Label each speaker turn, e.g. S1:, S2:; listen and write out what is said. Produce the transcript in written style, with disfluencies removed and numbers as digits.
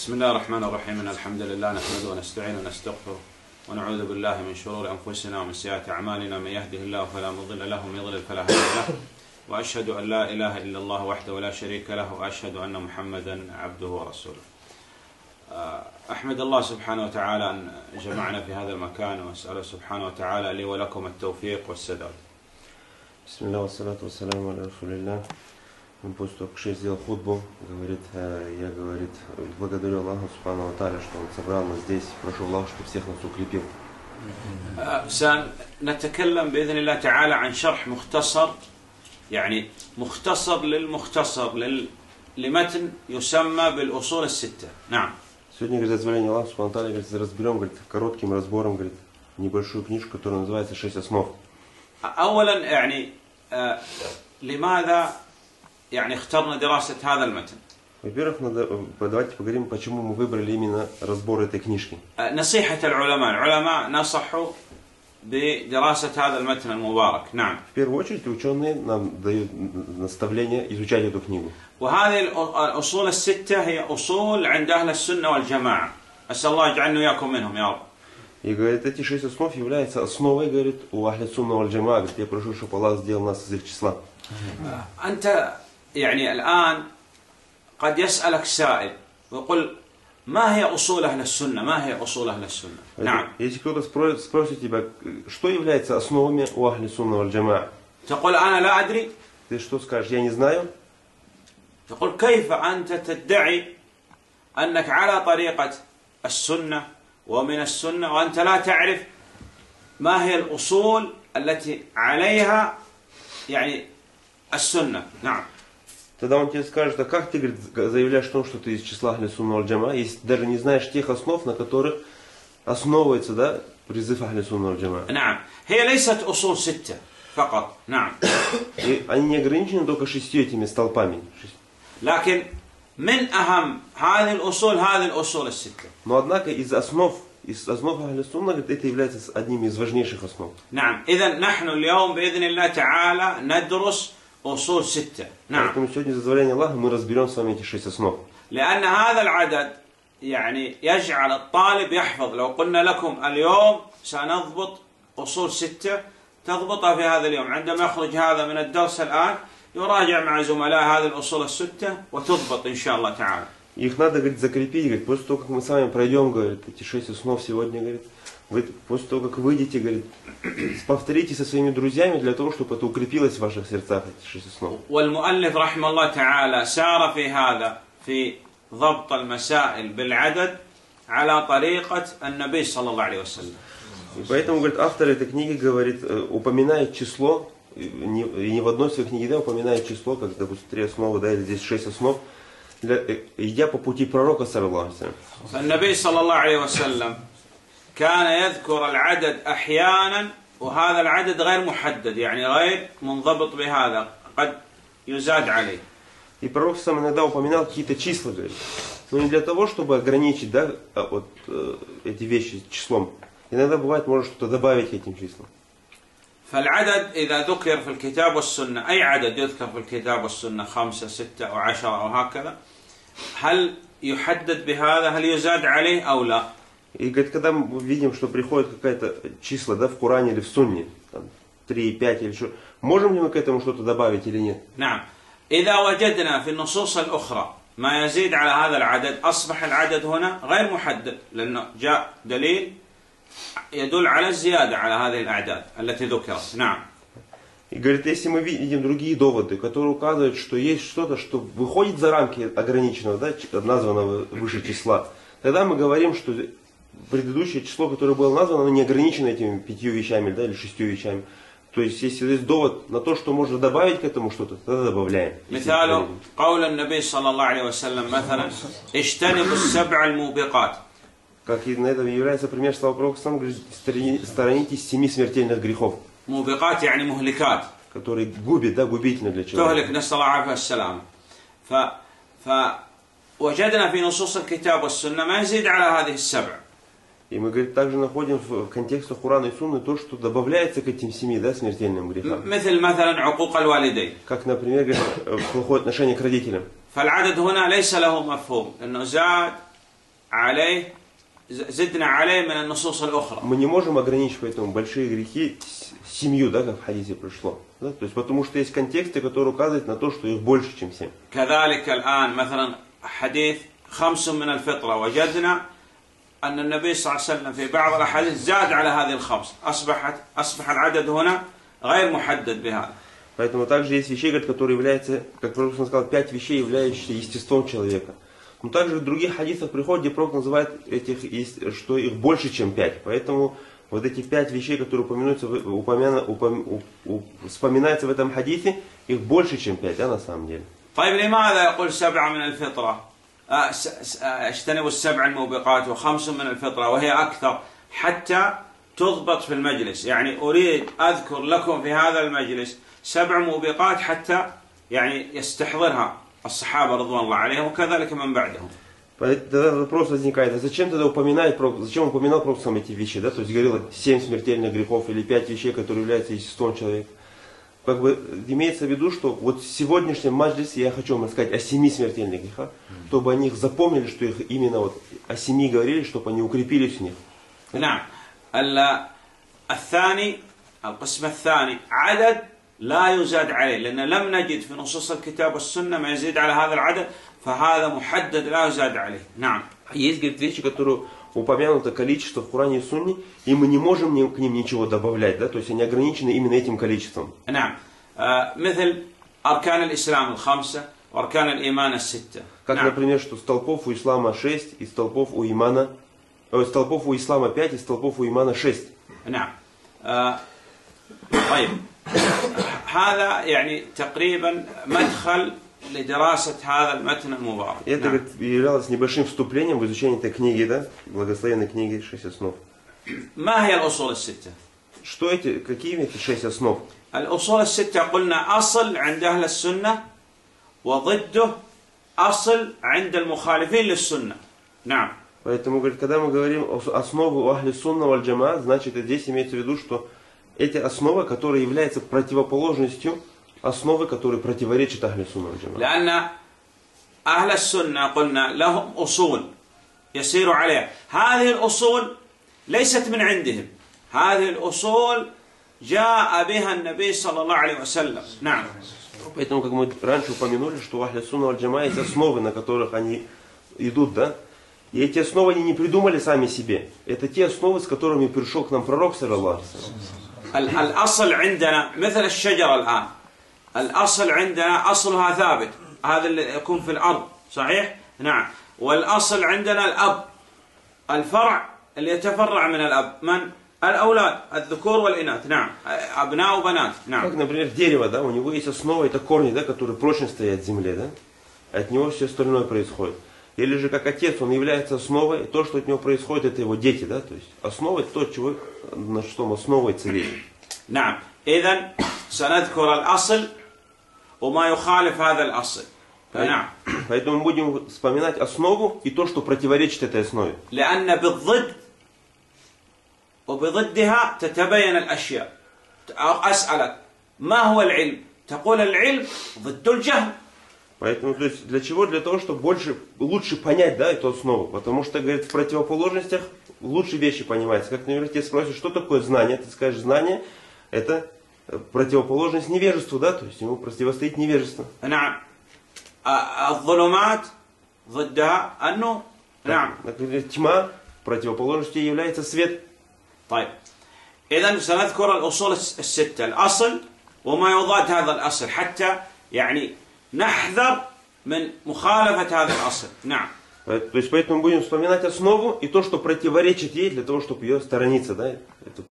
S1: بسم الله الرحمن الرحيم. إن الحمد لله نحمده ونستعينه ونستغفره ونعوذ بالله من شرور أنفسنا ومن سيئات أعمالنا. من يهده الله فلا مضل له ومن يضلل فلا هادي له، وأشهد أن لا إله إلا الله وحده لا شريك له، وأشهد أن محمدا عبده ورسوله. أحمد الله سبحانه وتعالى أن جمعنا في هذا المكان، وأسأله سبحانه وتعالى لي ولكم التوفيق والسداد.
S2: بسم الله والصلاة والسلام على رسول الله. Он после того, как сделал хутбу, говорит, я благодарю Аллаха Субхану ва Тааля, что Он собрал нас здесь. Прошу Аллаха, чтобы всех нас укрепил.
S1: سنتكلم بإذن الله تعالى عن شرح مختصر، يعني مختصر للمختصر لمتن يسمى بالأصول الستة. نعم.
S2: Сегодня, говорит, дозволение Аллаха Субхану ва Тааля, говорит, разберем, говорит, коротким разбором, говорит, небольшую книжку, которая называется «6 основ».
S1: أولا يعني لماذا يعني اخترنا دراسة هذا المتن؟
S2: Во-первых, давайте поговорим, почему мы выбрали именно разбор этой книжки.
S1: نصيحة العلماء نصحوا بدراسة هذا المتن المبارك. نعم.
S2: В первую очередь ученые нам дают наставление изучать эту книгу.
S1: وهذه الأصول الستة هي أصول عند أهل السنة والجماعة. أسأل الله يجعلنا وإياكم منهم يا رب.
S2: И говорит, эти 6 основ являются основой, говорит, у Ахли Сунна валь Джамаа. Говорит, я прошу, чтобы Аллах сделал нас из их числа.
S1: أنت يعني الآن قد يسألك سائل ويقول ما هي أصول أهل السنة؟ ما هي أصول أهل السنة؟ نعم.
S2: Если кто-то спросит тебя, что является основами у Ахли Сунна валь Джамаа,
S1: تقول أنا لا أدري.
S2: ты что скажешь? Я не знаю.
S1: تقول كيف أنت تدعي أنك على طريقة السنة ومن السنة وأنت لا تعرف ما هي الأصول التي عليها يعني السنة. نعم.
S2: Тогда он тебе скажет, а как ты, говорит, заявляешь о том, что ты из числа Ахли Сунна валь Джамаа, если ты даже не знаешь тех основ, на которых основывается, да, призыв Ахли Сунна валь Джамаа.
S1: نعم. هي ليست أصول ستة فقط. نعم.
S2: И они не ограничены только 6 этими столпами.
S1: لكن من أهم هذه الأصول الستة.
S2: Но однако из основ Ахли Сунна, говорит, это является одним из важнейших основ.
S1: نعم. إذا نحن اليوم بإذن الله تعالى ندرس أصول ستة. نعم.
S2: Поэтому сегодня, за дозволение Аллаха, мы разберем с вами эти 6 основ.
S1: لأن هذا العدد يعني يجعل الطالب يحفظ. لو قلنا لكم اليوم سنضبط أصول ستة تضبطها في هذا اليوم، عندما يخرج هذا من الدرس الآن يراجع مع زملاء هذه الأصول الستة وتضبط إن شاء الله تعالى.
S2: Их надо, говорит, закрепить, говорит, после того, как мы с вами пройдем, говорит, эти 6 основ сегодня, говорит, после того, как выйдете, говорит, повторите со своими друзьями для того, чтобы это укрепилось в ваших сердцах, эти 6 основ.
S1: والمؤلف رحمه الله تعالى سار في هذا في ضبط المسائل بالعدد على طريقة النبي صلى الله عليه وسلم.
S2: И поэтому, говорит, автор этой книги, говорит, упоминает число, и не в одной своей книге, да, упоминает число, как, допустим, 3 основы, да, или здесь 6 основ, идя по пути пророка, саллаллаху алейхи ва саллям.
S1: النبي صلى الله عليه وسلم كان يذكر العدد أحيانا، وهذا العدد غير محدد، يعني غير منضبط بهذا، قد يزاد عليه.
S2: И пророк сам иногда упоминал какие-то числа, говорит, но не для того, чтобы ограничить, да, вот эти вещи числом. Иногда бывает, можно что-то добавить к этим числам.
S1: فالعدد إذا ذكر في الكتاب والسنة، أي عدد يذكر في الكتاب والسنة 5 6 أو 10 أو هكذا، هل يحدد بهذا؟ هل يزاد عليه أو لا؟
S2: И говорит, когда мы видим, что приходит какая-то числа, да, в Коране или в Сунне, там, 3, 5 или что, можем ли мы к этому что-то добавить или нет?
S1: نعم. إذا وجدنا في النصوص الأخرى ما يزيد على هذا العدد أصبح العدد هنا غير محدد، لأنه جاء دليل يدل على الزيادة على هذه الأعداد التي ذكرت. نعم.
S2: И говорит, если мы видим другие доводы, которые указывают, что есть что-то, что выходит за рамки ограниченного, да, названного выше числа, тогда мы говорим, что предыдущее число, которое было названо, оно не ограничено этими 5 вещами, да, или 6 вещами. То есть, если есть довод на то, что можно добавить к этому что-то, тогда добавляем.
S1: مثال قول النبي صلى الله عليه وسلم مثلا اجتنبوا السبع الموبقات.
S2: Как и на этом является пример слова пророка, сам говорит, сторонитесь 7 смертельных грехов.
S1: موبقات يعني مهلكات.
S2: Которые губят, да, губительны для человека.
S1: تهلك، نسأل الله العافية والسلامة. فوجدنا في نصوص الكتاب والسنة ما يزيد على هذه السبع.
S2: И мы, говорит, также находим в контекстах Курана и Сунны то, что добавляется к этим 7, да, смертельным грехам.
S1: مثلا عقوق الوالدين.
S2: Как, например, говорит, плохое отношение к родителям.
S1: فالعدد هنا ليس له مفهوم، إنه زاد عليه زدنا عليه من النصوص الأخرى.
S2: Мы не можем ограничить поэтому большие грехи семью, да, как в хадисе пришло. Да? То есть потому что есть контексты, которые указывают на то, что их больше, чем 7.
S1: كذلك الآن مثلا حديث 5 من الفطرة وجدنا أن النبي صلى الله عليه وسلم في بعض الأحاديث زاد على هذه الخمس أصبح العدد هنا غير محدد بهذا.
S2: Поэтому также есть вещи, которые являются, как Пророк сказал, 5 вещей, являющиеся естеством человека. Но также в других хадисах приходит, где Пророк называет что их больше, чем 5. Поэтому вот эти 5 вещей, которые вспоминаются в этом хадисе, их больше, чем 5, да, на самом деле.
S1: طيب لماذا يقول 7 من الفطرة؟ اجتنبوا السبع الموبقات و5 من الفطرة وهي أكثر حتى تضبط في المجلس. يعني أريد أذكر لكم في هذا المجلس 7 موبقات حتى يعني يستحضرها الصحابة رضوان الله عليهم وكذلك من بعدهم.
S2: Тогда вопрос возникает, а зачем тогда упоминать, зачем упоминал Пророк сам эти вещи, да? То есть говорил 7 смертельных грехов или 5 вещей, которые являются естеством человека. Как бы имеется в виду, что вот в сегодняшнем маджлисе я хочу вам сказать о 7 смертельных грехах, чтобы они их запомнили, что их именно вот о 7 говорили, чтобы они укрепились в них.
S1: نعم. الثاني القسم الثاني عدد لا يزاد عليه لأن لم نجد في نصوص الكتاب والسنة ما يزيد على هذا العدد فهذا محدد لا يزاد عليه. نعم.
S2: Есть, говорит, вещи, которые упомянуто количество в Коране и Сунне, и мы не можем к ним ничего добавлять, да, то есть они ограничены именно этим количеством.
S1: نعم. مثل أركان الإسلام الخمسة وأركان الإيمان الستة.
S2: Как, например, что столпов у ислама 6 и столпов у ислама 5 и столпов у имана 6.
S1: نعم. طيب. هذا يعني تقريبا مدخل لدراسة هذا المتن المبارك.
S2: Это являлось небольшим вступлением в изучение этой книги, да, благословенной книги 6 основ.
S1: ما هي الأصول الستة؟
S2: Что эти, какие эти 6 основ?
S1: الأصول الستة قلنا أصل عند أهل السنة وضده أصل عند المخالفين للسنة. نعم.
S2: Поэтому, говорит, когда мы говорим о основе у ахли сунна валь джамаат, значит здесь имеется в виду, что эти основы, которые являются противоположностью основы, которые противоречат ахли сунна валь джамаат.
S1: لأن أهل السنة قلنا لهم أصول يسير عليها. هذه الأصول ليست من عندهم. هذه الأصول جاء بها النبي صلى الله عليه وسلم. نعم.
S2: Поэтому, как мы раньше упомянули, что у ахли сунна валь джамаат есть основы, на которых они идут, да? И эти основы они не придумали сами себе. Это те основы, с которыми пришел к нам пророк, саллаллаху алейхи ва саллям.
S1: الأصل عندنا مثل الشجرة الآن. الأصل عندنا أصلها ثابت. هذا اللي يكون في الأرض. صحيح؟ نعم. والأصل عندنا الأب. الفرع اللي يتفرع من الأب. من؟ الأولاد. الذكور والإناث. نعم. أبناء وبنات. نعم.
S2: Как, например, дерево, да, у него есть основа, это корни, да, которые прочно стоят в земле, да? От него все остальное происходит. Или же как отец, он является основой, и то, что от него происходит, это его дети, да? То есть основа это то, чего, на что основывается вещь.
S1: نعم. إذن سنذكر الأصل وما يخالف هذا الأصل. نعم.
S2: Поэтому мы будем вспоминать основу и то, что противоречит этой основе.
S1: لأن بالضد وبضدها تتبين الأشياء. أسألك ما هو العلم؟ تقول العلم ضد الجهل.
S2: Поэтому, то есть, для чего? Для того, чтобы лучше понять, да, эту основу. Потому что, говорит, в противоположностях лучше вещи понимаются. Как, например, тебя спросят, что такое знание? Ты скажешь, знание это противоположность невежеству, да, то есть ему противостоит невежество.
S1: نعم. الظلمات ضدها النور. نعم.
S2: Например, тьма противоположностью является свет.
S1: طيب. إذن سنذكر الأصول الستة. الأصل وما يضاد هذا الأصل حتى يعني نحذر من مخالفة هذا الأصل. نعم.
S2: То есть поэтому будем вспоминать основу и то, что противоречит ей, для того, чтобы ее сторониться, да.